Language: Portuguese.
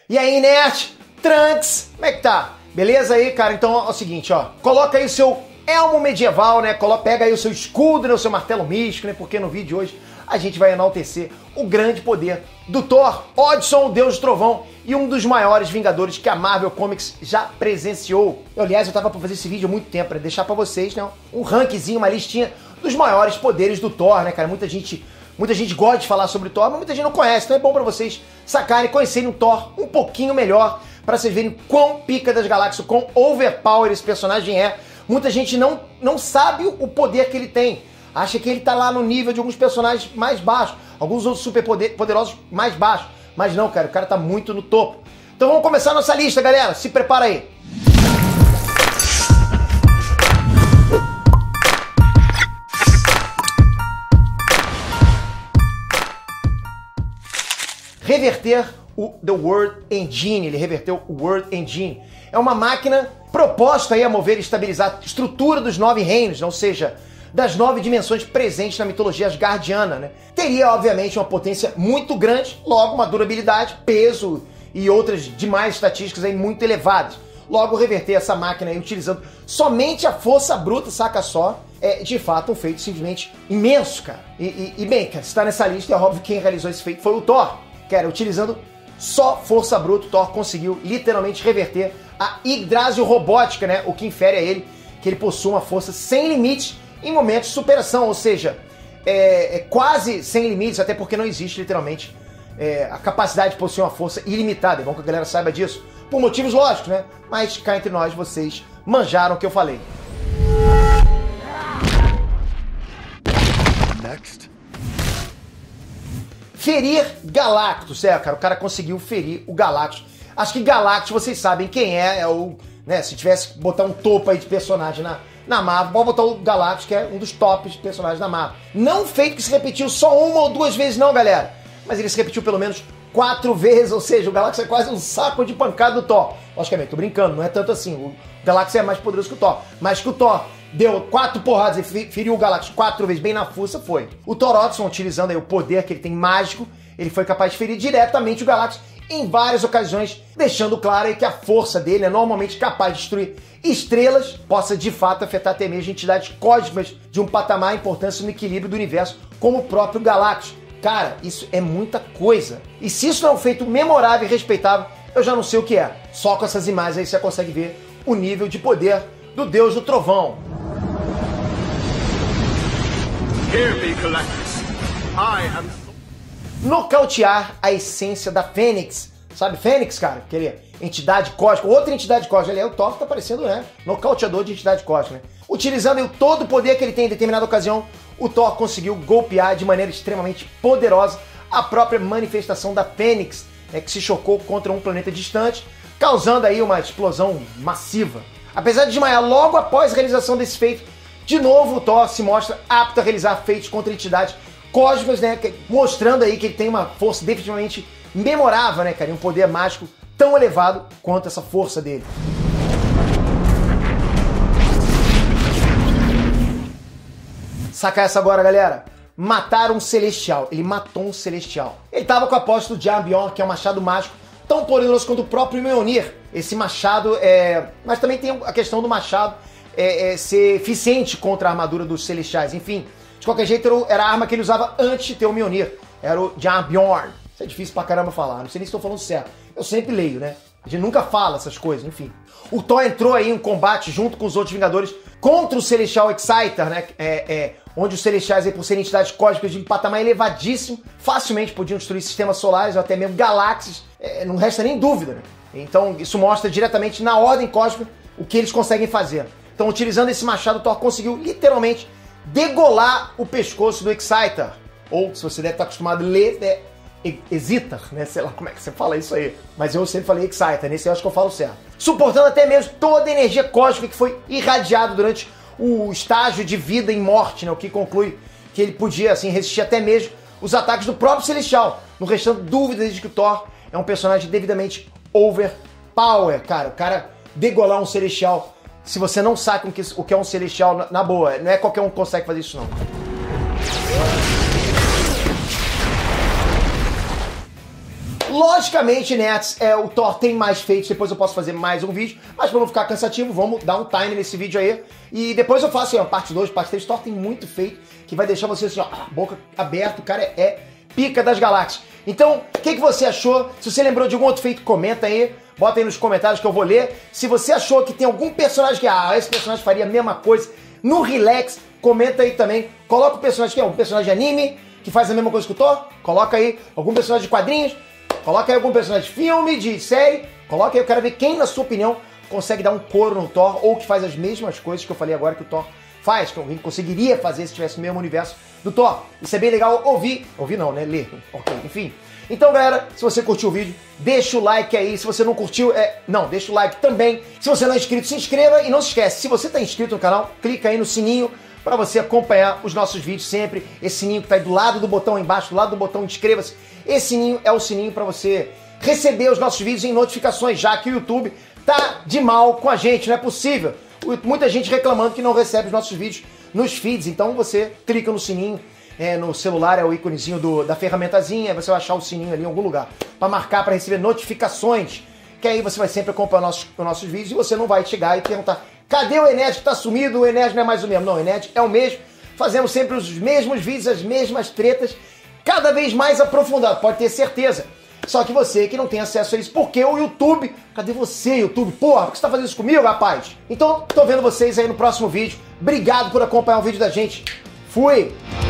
E aí, Nerd? Trunks? Como é que tá? Beleza aí, cara? Então é o seguinte, ó. Coloca aí o seu elmo medieval, né? Pega aí o seu escudo, né? O seu martelo místico, né? Porque no vídeo de hoje a gente vai enaltecer o grande poder do Thor, Odinson, o Deus do Trovão, e um dos maiores vingadores que a Marvel Comics já presenciou. Aliás, eu tava pra fazer esse vídeo há muito tempo, pra deixar pra vocês, né? Um rankzinho, uma listinha dos maiores poderes do Thor, né, cara? Muita gente gosta de falar sobre o Thor, mas muita gente não conhece, então é bom pra vocês sacarem, conhecerem o Thor um pouquinho melhor, pra vocês verem quão pica das galáxias, quão overpower esse personagem é. Muita gente não sabe o poder que ele tem. Acha que ele tá lá no nível de alguns personagens mais baixos, alguns outros super poderosos mais baixos. Mas não, cara, o cara tá muito no topo. Então vamos começar a nossa lista, galera. Se prepara aí. Reverter o The World Engine. Ele reverteu o World Engine. É uma máquina proposta aí a mover e estabilizar a estrutura dos 9 reinos, ou seja, das 9 dimensões presentes na mitologia asgardiana, né? Teria, obviamente, uma potência muito grande, logo uma durabilidade, peso e outras demais estatísticas aí muito elevadas. Logo, reverter essa máquina aí utilizando somente a força bruta, saca só, é de fato um feito simplesmente imenso, cara. E bem, cara, se tá nessa lista, é óbvio que quem realizou esse feito foi o Thor. Cara, utilizando só força bruta, o Thor conseguiu literalmente reverter a Yggdrasil robótica, né? O que infere a ele que ele possui uma força sem limites em momentos de superação, ou seja, quase sem limites, até porque não existe literalmente a capacidade de possuir uma força ilimitada. É bom que a galera saiba disso, por motivos lógicos, né? Mas cá entre nós, vocês manjaram o que eu falei. Next. Ferir Galactus, cara, o cara conseguiu ferir o Galactus. Acho que Galactus, vocês sabem quem é o, né, se tivesse que botar um topo aí de personagem na Marvel, pode botar o Galactus, que é um dos tops de personagens da Marvel. Não feito que se repetiu só uma ou duas vezes não, galera, mas ele se repetiu pelo menos 4 vezes, ou seja, o Galactus é quase um saco de pancada do Thor. Logicamente, tô brincando, não é tanto assim, o Galactus é mais poderoso que o Thor, mas que o Thor deu 4 porradas e feriu o Galactus 4 vezes bem na fuça, foi. O Thor Odinson, utilizando aí o poder que ele tem mágico, ele foi capaz de ferir diretamente o Galactus em várias ocasiões, deixando claro aí que a força dele é normalmente capaz de destruir estrelas, possa de fato afetar até mesmo entidades cósmicas de um patamar de importância no equilíbrio do universo, como o próprio Galactus. Cara, isso é muita coisa. E se isso não é um feito memorável e respeitável, eu já não sei o que é. Só com essas imagens aí você consegue ver o nível de poder do Deus do Trovão. Hear me, Galactus. I am... Nocautear a essência da Fênix. Sabe Fênix, cara? Aquele entidade cósmica, outra entidade cósmica. Ali é o Thor que tá parecendo, né? Nocauteador de entidade cósmica, né? Utilizando todo o poder que ele tem em determinada ocasião, o Thor conseguiu golpear de maneira extremamente poderosa a própria manifestação da Fênix, né, que se chocou contra um planeta distante, causando aí uma explosão massiva. Apesar de desmaiar logo após a realização desse feito, de novo o Thor se mostra apto a realizar feitos contra entidades cósmicas, né, mostrando aí que ele tem uma força definitivamente memorável, né, cara, e um poder mágico tão elevado quanto essa força dele. Saca essa agora, galera. Matar um Celestial. Ele matou um Celestial. Ele tava com a posse do Jarnbjorn, que é um machado mágico tão poderoso quanto o próprio Mjolnir. Esse machado mas também tem a questão do machado ser eficiente contra a armadura dos Celestiais. Enfim, de qualquer jeito, era a arma que ele usava antes de ter o Mjolnir. Era o Jarnbjorn. Isso é difícil pra caramba falar. Não sei nem se estou falando certo. Eu sempre leio, né? A gente nunca fala essas coisas, enfim. O Thor entrou aí em combate junto com os outros Vingadores contra o Celestial Exciter, né? Onde os Celestiais, aí, por serem entidades cósmicas de um patamar elevadíssimo, facilmente podiam destruir sistemas solares ou até mesmo galáxias. Não resta nem dúvida, né? Então isso mostra diretamente na ordem cósmica o que eles conseguem fazer. Então, utilizando esse machado, o Thor conseguiu literalmente degolar o pescoço do Exciter. Ou, se você deve estar acostumado a ler, Exciter, né? Sei lá como é que você fala isso aí. Mas eu sempre falei Exciter, nesse eu acho que eu falo certo. Suportando até mesmo toda a energia cósmica que foi irradiada durante o estágio de vida e morte, né? O que conclui que ele podia, assim, resistir até mesmo os ataques do próprio Celestial. Não restando dúvidas de que o Thor é um personagem devidamente overpower, cara. O cara degolar um Celestial, se você não sabe o que é um Celestial, na boa, não é qualquer um que consegue fazer isso, não. Logicamente, Nerds, o Thor tem mais feitos, depois eu posso fazer mais um vídeo, mas pra não ficar cansativo, vamos dar um time nesse vídeo aí. E depois eu faço parte 2, parte 3. Thor tem muito feito, que vai deixar você assim, ó, boca aberta, o cara é pica das galáxias. Então, o que você achou? Se você lembrou de algum outro feito, comenta aí. Bota aí nos comentários que eu vou ler. Se você achou que tem algum personagem que, esse personagem faria a mesma coisa no Relax, comenta aí também. Coloca o personagem que é um personagem de anime, que faz a mesma coisa que o Thor. Coloca aí algum personagem de quadrinhos. Coloca aí algum personagem de filme, de série. Coloca aí, eu quero ver quem, na sua opinião, consegue dar um couro no Thor ou que faz as mesmas coisas que eu falei agora que o Thor faz, que alguém conseguiria fazer se tivesse o mesmo universo do Thor. Isso é bem legal ouvir. Ouvir não, né? Ler. Ok, enfim. Então, galera, se você curtiu o vídeo, deixa o like aí. Se você não curtiu, deixa o like também. Se você não é inscrito, se inscreva. E não se esquece, se você está inscrito no canal, clica aí no sininho para você acompanhar os nossos vídeos sempre. Esse sininho que está aí do lado do botão aí embaixo, do lado do botão inscreva-se. Esse sininho é o sininho para você receber os nossos vídeos em notificações, já que o YouTube tá de mal com a gente, não é possível. Muita gente reclamando que não recebe os nossos vídeos nos feeds, então você clica no sininho, no celular é o íconezinho da ferramentazinha, você vai achar o sininho ali em algum lugar para marcar, para receber notificações, que aí você vai sempre acompanhar os nossos vídeos e você não vai chegar e perguntar, cadê o Ened que tá sumido, o Ened não é mais o mesmo. Não, o Ened é o mesmo, fazemos sempre os mesmos vídeos, as mesmas tretas, cada vez mais aprofundado, pode ter certeza. Só que você que não tem acesso a isso, porque o YouTube... Cadê você, YouTube? Porra, por que você tá fazendo isso comigo, rapaz? Então, tô vendo vocês aí no próximo vídeo. Obrigado por acompanhar o vídeo da gente. Fui!